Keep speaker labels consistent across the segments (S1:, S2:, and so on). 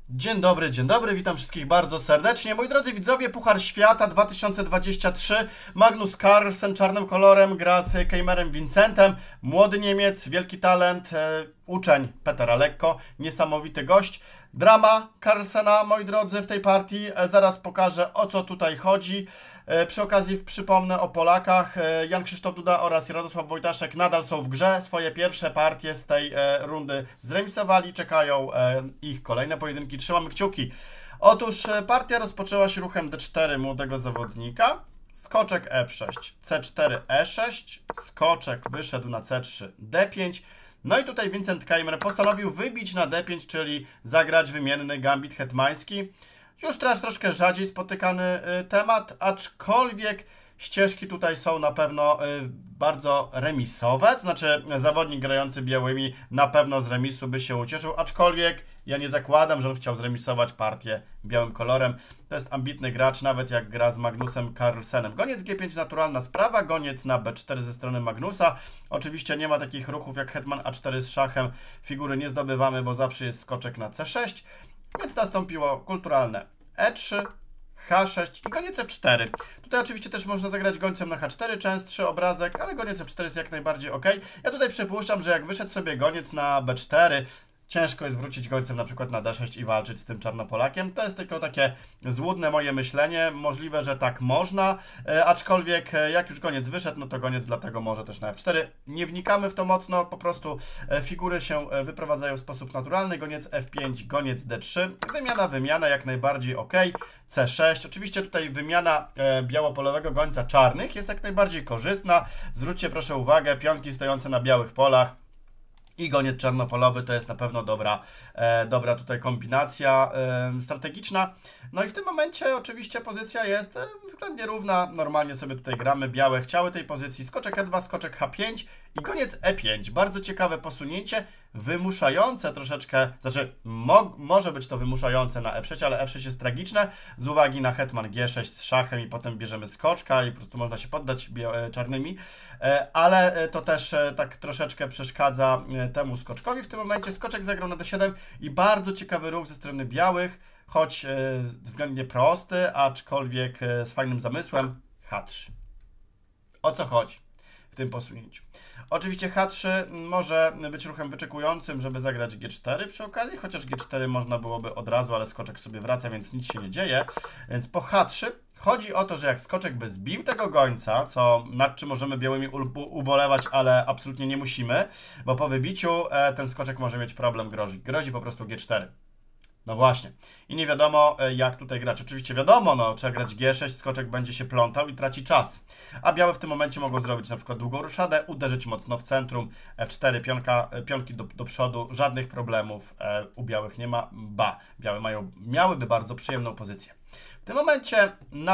S1: Dzień dobry, witam wszystkich bardzo serdecznie. Moi drodzy widzowie, Puchar Świata 2023. Magnus Carlsen czarnym kolorem gra z Kejmerem Vincentem. Młody Niemiec, wielki talent, uczeń Petera Lekko, niesamowity gość. Drama Carlsena, moi drodzy, w tej partii. Zaraz pokażę, o co tutaj chodzi. Przy okazji przypomnę o Polakach. Jan Krzysztof Duda oraz Radosław Wojtaszek nadal są w grze. Swoje pierwsze partie z tej rundy zremisowali. Czekają ich kolejne pojedynki. Trzymamy kciuki. Otóż partia rozpoczęła się ruchem D4 młodego zawodnika. Skoczek F6, C4, E6. Skoczek wyszedł na C3, D5. No i tutaj Vincent Kejmer postanowił wybić na D5, czyli zagrać wymienny gambit hetmański. Już teraz troszkę rzadziej spotykany temat, aczkolwiek ścieżki tutaj są na pewno bardzo remisowe, to znaczy zawodnik grający białymi na pewno z remisu by się ucieszył, aczkolwiek ja nie zakładam, że on chciał zremisować partię białym kolorem. To jest ambitny gracz, nawet jak gra z Magnusem Carlsenem. Goniec G5 naturalna sprawa, goniec na B4 ze strony Magnusa. Oczywiście nie ma takich ruchów jak hetman A4 z szachem, figury nie zdobywamy, bo zawsze jest skoczek na C6, więc nastąpiło kulturalne E3, H6 i goniec F4. Tutaj oczywiście też można zagrać gońcem na H4, częstszy obrazek, ale goniec F4 jest jak najbardziej ok. Ja tutaj przypuszczam, że jak wyszedł sobie goniec na B4, ciężko jest wrócić gońcem na przykład na D6 i walczyć z tym Czarnopolakiem. To jest tylko takie złudne moje myślenie. Możliwe, że tak można, aczkolwiek jak już goniec wyszedł, no to goniec dlatego może też na F4. Nie wnikamy w to mocno, po prostu figury się wyprowadzają w sposób naturalny. Goniec F5, goniec D3. Wymiana jak najbardziej ok. C6. Oczywiście tutaj wymiana białopolowego gońca czarnych jest jak najbardziej korzystna. Zwróćcie proszę uwagę, pionki stojące na białych polach i goniec czarnopolowy to jest na pewno dobra tutaj kombinacja strategiczna. No i w tym momencie oczywiście pozycja jest względnie równa. Normalnie sobie tutaj gramy. Białe chciały tej pozycji. Skoczek E2, skoczek H5 i goniec E5. Bardzo ciekawe posunięcie, wymuszające troszeczkę, znaczy może być to wymuszające na F6, ale F6 jest tragiczne z uwagi na hetman G6 z szachem i potem bierzemy skoczka i po prostu można się poddać czarnymi, ale to też tak troszeczkę przeszkadza temu skoczkowi. W tym momencie skoczek zagrał na D7 i bardzo ciekawy ruch ze strony białych, choć względnie prosty, aczkolwiek z fajnym zamysłem. H3. O co chodzi w tym posunięciu? Oczywiście H3 może być ruchem wyczekującym, żeby zagrać G4 przy okazji, chociaż G4 można byłoby od razu, ale skoczek sobie wraca, więc nic się nie dzieje. Więc po H3 chodzi o to, że jak skoczek by zbił tego gońca, nad czym możemy białymi ubolewać, ale absolutnie nie musimy, bo po wybiciu ten skoczek może mieć problem, grozi po prostu G4. No właśnie. I nie wiadomo, jak tutaj grać. Oczywiście wiadomo, no, trzeba grać G6, skoczek będzie się plątał i traci czas. A białe w tym momencie mogą zrobić na przykład długą ruszadę, uderzyć mocno w centrum, F4, pionki do przodu, żadnych problemów u białych nie ma. Białe miałyby bardzo przyjemną pozycję. W tym momencie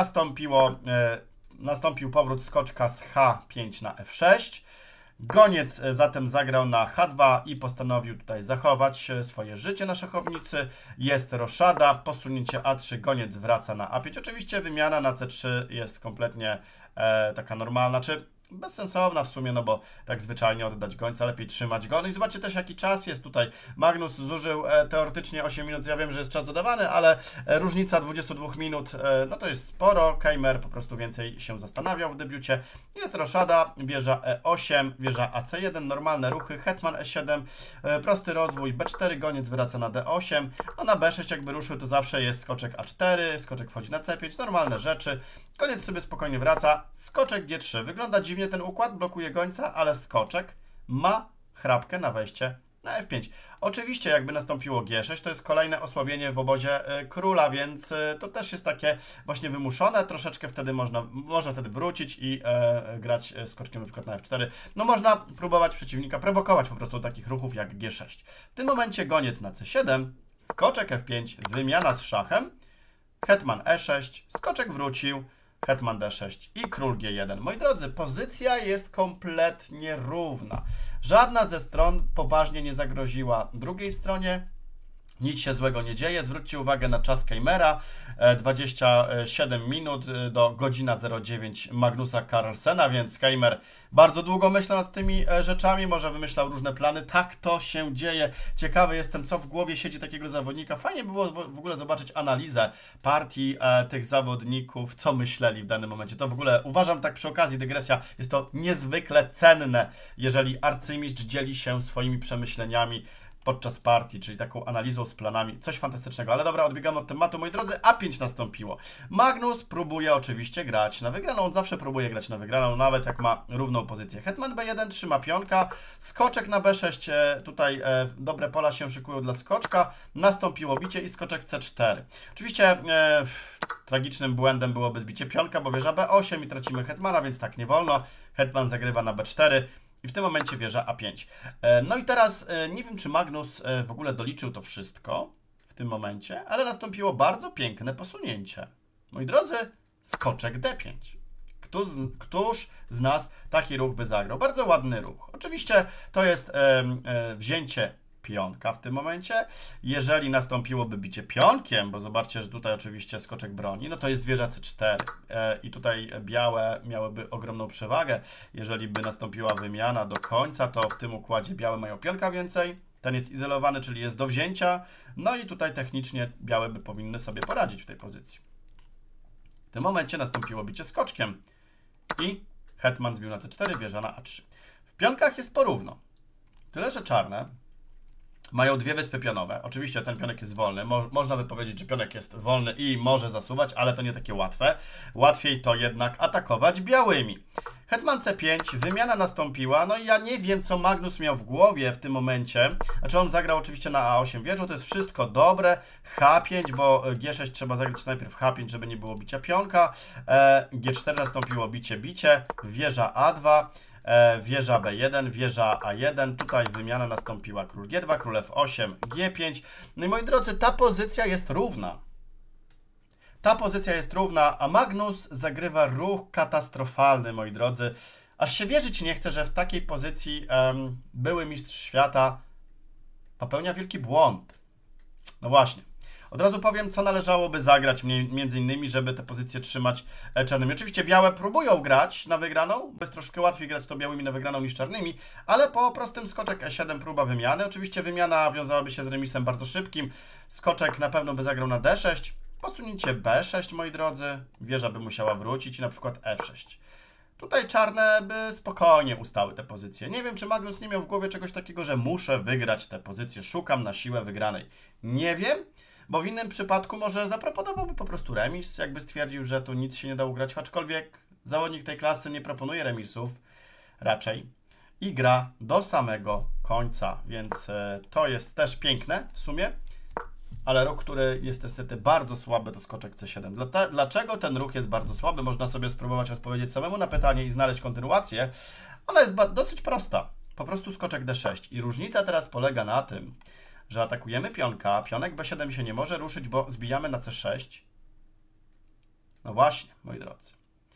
S1: nastąpił powrót skoczka z H5 na F6. Goniec zatem zagrał na H2 i postanowił tutaj zachować swoje życie na szachownicy. Jest roszada, posunięcie A3, goniec wraca na A5. Oczywiście wymiana na C3 jest kompletnie taka normalna, czy bezsensowna w sumie, no bo tak zwyczajnie oddać gońca, lepiej trzymać go. No i zobaczcie też jaki czas jest tutaj. Magnus zużył teoretycznie 8 minut, ja wiem, że jest czas dodawany, ale różnica 22 minut, no to jest sporo. Kejmer po prostu więcej się zastanawiał w debiucie. Jest roszada, wieża E8, wieża AC1, normalne ruchy, hetman E7, prosty rozwój, B4, goniec wraca na D8, a na B6 jakby ruszył, to zawsze jest skoczek A4, skoczek wchodzi na C5, normalne rzeczy. Goniec sobie spokojnie wraca, skoczek G3. Wygląda dziwnie ten układ, blokuje gońca, ale skoczek ma chrapkę na wejście na F5. Oczywiście jakby nastąpiło G6, to jest kolejne osłabienie w obozie króla, więc to też jest takie właśnie wymuszone. Troszeczkę wtedy można wtedy wrócić i grać skoczkiem na przykład na F4. No można próbować przeciwnika prowokować po prostu do takich ruchów jak G6. W tym momencie goniec na C7, skoczek F5, wymiana z szachem, hetman E6, skoczek wrócił, hetman D6 i król G1. Moi drodzy, pozycja jest kompletnie równa. Żadna ze stron poważnie nie zagroziła drugiej stronie. Nic się złego nie dzieje. Zwróćcie uwagę na czas Keimera. 27 minut do godzina 09 Magnusa Carlsena, więc Keimer bardzo długo myślał nad tymi rzeczami, może wymyślał różne plany. Tak to się dzieje. Ciekawy jestem, co w głowie siedzi takiego zawodnika. Fajnie było w ogóle zobaczyć analizę partii tych zawodników, co myśleli w danym momencie. To w ogóle uważam, tak przy okazji, dygresja, jest to niezwykle cenne, jeżeli arcymistrz dzieli się swoimi przemyśleniami podczas partii, czyli taką analizą z planami. Coś fantastycznego. Ale dobra, odbiegamy od tematu, moi drodzy. A5 nastąpiło. Magnus próbuje oczywiście grać na wygraną. On zawsze próbuje grać na wygraną, nawet jak ma równą pozycję. Hetman B1 trzyma pionka. Skoczek na B6. Tutaj dobre pola się szykują dla skoczka. Nastąpiło bicie i skoczek C4. Oczywiście tragicznym błędem byłoby zbicie pionka, bo wieża B8 i tracimy hetmana, więc tak nie wolno. Hetman zagrywa na B4. I w tym momencie wieża A5. No i teraz nie wiem, czy Magnus w ogóle doliczył to wszystko w tym momencie, ale nastąpiło bardzo piękne posunięcie. Moi drodzy, skoczek D5. Któż z nas taki ruch by zagrał? Bardzo ładny ruch. Oczywiście to jest wzięcie pionka w tym momencie. Jeżeli nastąpiłoby bicie pionkiem, bo zobaczcie, że tutaj oczywiście skoczek broni, no to jest wieża C4 i tutaj białe miałyby ogromną przewagę. Jeżeli by nastąpiła wymiana do końca, to w tym układzie białe mają pionka więcej. Ten jest izolowany, czyli jest do wzięcia. No i tutaj technicznie białe by powinny sobie poradzić w tej pozycji. W tym momencie nastąpiło bicie skoczkiem i hetman zbił na C4, wieża na A3. W pionkach jest porówno. Tyle, że czarne mają dwie wyspy pionowe. Oczywiście ten pionek jest wolny. Można by powiedzieć, że pionek jest wolny i może zasuwać, ale to nie takie łatwe. Łatwiej to jednak atakować białymi. Hetman C5, wymiana nastąpiła. No i ja nie wiem, co Magnus miał w głowie w tym momencie. Znaczy on zagrał oczywiście na A8 wieżą, to jest wszystko dobre. H5, bo G6 trzeba zagrać najpierw H5, żeby nie było bicia pionka. G4 nastąpiło bicie, wieża A2. Wieża B1, wieża A1, tutaj wymiana nastąpiła król G2, król F8, G5. No i moi drodzy, ta pozycja jest równa. Ta pozycja jest równa, a Magnus zagrywa ruch katastrofalny, moi drodzy. Aż się wierzyć nie chce, że w takiej pozycji były mistrz świata popełnia wielki błąd. No właśnie. Od razu powiem, co należałoby zagrać, między innymi, żeby te pozycje trzymać czarnymi. Oczywiście białe próbują grać na wygraną, bo jest troszkę łatwiej grać to białymi na wygraną niż czarnymi, ale po prostym skoczek E7 próba wymiany. Oczywiście wymiana wiązałaby się z remisem bardzo szybkim. Skoczek na pewno by zagrał na D6. Posunięcie B6, moi drodzy. Wieża by musiała wrócić i na przykład F6. Tutaj czarne by spokojnie ustały te pozycje. Nie wiem, czy Magnus nie miał w głowie czegoś takiego, że muszę wygrać tę pozycję, szukam na siłę wygranej. Nie wiem. Bo w innym przypadku może zaproponowałby po prostu remis, jakby stwierdził, że tu nic się nie da ugrać, aczkolwiek zawodnik tej klasy nie proponuje remisów raczej i gra do samego końca, więc to jest też piękne w sumie, ale ruch, który jest niestety bardzo słaby, to skoczek C7. Dlaczego ten ruch jest bardzo słaby? Można sobie spróbować odpowiedzieć samemu na pytanie i znaleźć kontynuację. Ona jest dosyć prosta. Po prostu skoczek D6 i różnica teraz polega na tym, że atakujemy pionka, pionek B7 się nie może ruszyć, bo zbijamy na C6. No właśnie, moi drodzy.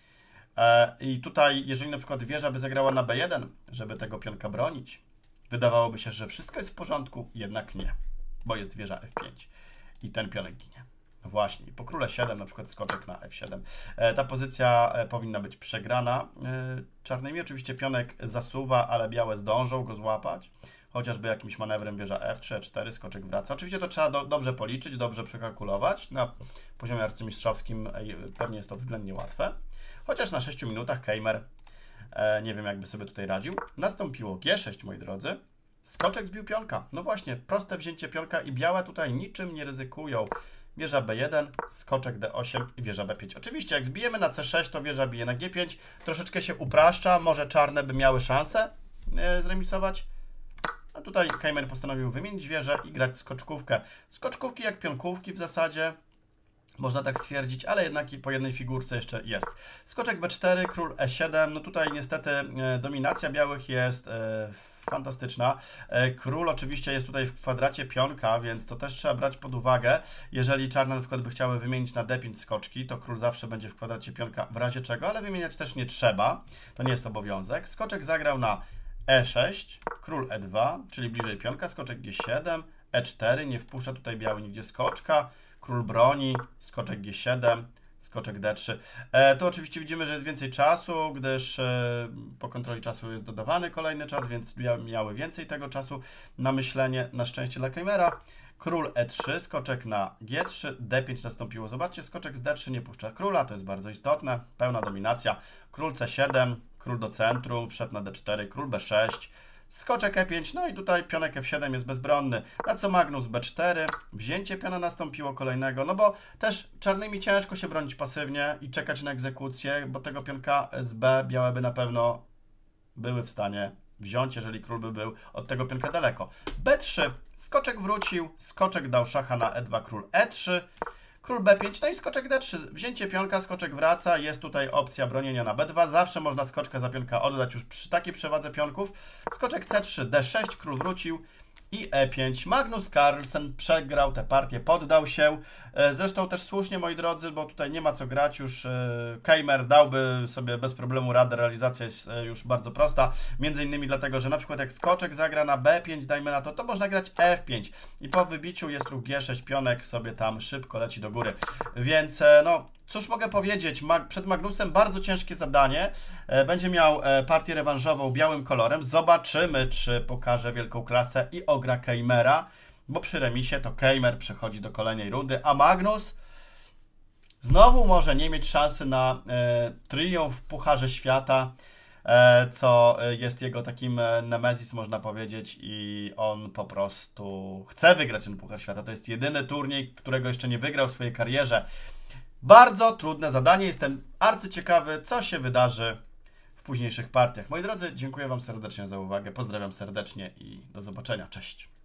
S1: I tutaj, jeżeli na przykład wieża by zagrała na B1, żeby tego pionka bronić, wydawałoby się, że wszystko jest w porządku, jednak nie, bo jest wieża F5 i ten pionek ginie. No właśnie, po króle 7 na przykład skoczek na F7. Ta pozycja powinna być przegrana czarnymi. Oczywiście pionek zasuwa, ale białe zdążą go złapać. Chociażby jakimś manewrem wieża F3, E4, skoczek wraca. Oczywiście to trzeba dobrze policzyć, dobrze przekalkulować. Na poziomie arcymistrzowskim pewnie jest to względnie łatwe. Chociaż na 6 minutach Keimer nie wiem, jakby sobie tutaj radził. Nastąpiło G6, moi drodzy. Skoczek zbił pionka. No właśnie, proste wzięcie pionka i białe tutaj niczym nie ryzykują. Wieża B1, skoczek D8 i wieża B5. Oczywiście jak zbijemy na C6, to wieża bije na G5. Troszeczkę się upraszcza, może czarne by miały szansę zremisować. A tutaj Keimer postanowił wymienić wieżę i grać skoczkówkę. Skoczkówki jak pionkówki w zasadzie, można tak stwierdzić, ale jednak i po jednej figurce jeszcze jest. Skoczek B4, król E7, no tutaj niestety dominacja białych jest fantastyczna. Król oczywiście jest tutaj w kwadracie pionka, więc to też trzeba brać pod uwagę. Jeżeli czarne na przykład by chciały wymienić na D5 skoczki, to król zawsze będzie w kwadracie pionka w razie czego, ale wymieniać też nie trzeba. To nie jest obowiązek. Skoczek zagrał na E6, król E2, czyli bliżej pionka, skoczek G7, E4, nie wpuszcza tutaj biały nigdzie skoczka, król broni, skoczek G7, skoczek D3. Tu oczywiście widzimy, że jest więcej czasu, gdyż po kontroli czasu jest dodawany kolejny czas, więc miały więcej tego czasu na myślenie, na szczęście dla Kejmera. Król E3, skoczek na G3, D5 nastąpiło. Zobaczcie, skoczek z D3 nie puszcza króla, to jest bardzo istotne, pełna dominacja. Król C7, król do centrum, wszedł na D4, król B6, skoczek E5, no i tutaj pionek F7 jest bezbronny. Na co Magnus B4, wzięcie piona nastąpiło kolejnego, no bo też czarnymi ciężko się bronić pasywnie i czekać na egzekucję, bo tego pionka z B białe by na pewno były w stanie wziąć, jeżeli król by był od tego pionka daleko. B3, skoczek wrócił, skoczek dał szacha na E2, król E3, król B5, no i skoczek D3, wzięcie pionka, skoczek wraca, jest tutaj opcja bronienia na B2, zawsze można skoczka za pionka oddać już przy takiej przewadze pionków. Skoczek C3, D6, król wrócił i E5. Magnus Carlsen przegrał tę partię, poddał się. Zresztą też słusznie, moi drodzy, bo tutaj nie ma co grać już. Kejmer dałby sobie bez problemu radę, realizacja jest już bardzo prosta. Między innymi dlatego, że na przykład jak skoczek zagra na B5, dajmy na to można grać F5. I po wybiciu jest ruch G6, pionek sobie tam szybko leci do góry. Więc no, cóż mogę powiedzieć, przed Magnusem bardzo ciężkie zadanie. Będzie miał partię rewanżową białym kolorem. Zobaczymy, czy pokaże wielką klasę i ogra Kejmera, bo przy remisie to Kejmer przechodzi do kolejnej rundy, a Magnus znowu może nie mieć szansy na triumf w Pucharze Świata, co jest jego takim nemesis, można powiedzieć, i on po prostu chce wygrać ten Puchar Świata. To jest jedyny turniej, którego jeszcze nie wygrał w swojej karierze. Bardzo trudne zadanie. Jestem arcyciekawy, co się wydarzy w późniejszych partiach. Moi drodzy, dziękuję Wam serdecznie za uwagę. Pozdrawiam serdecznie i do zobaczenia. Cześć.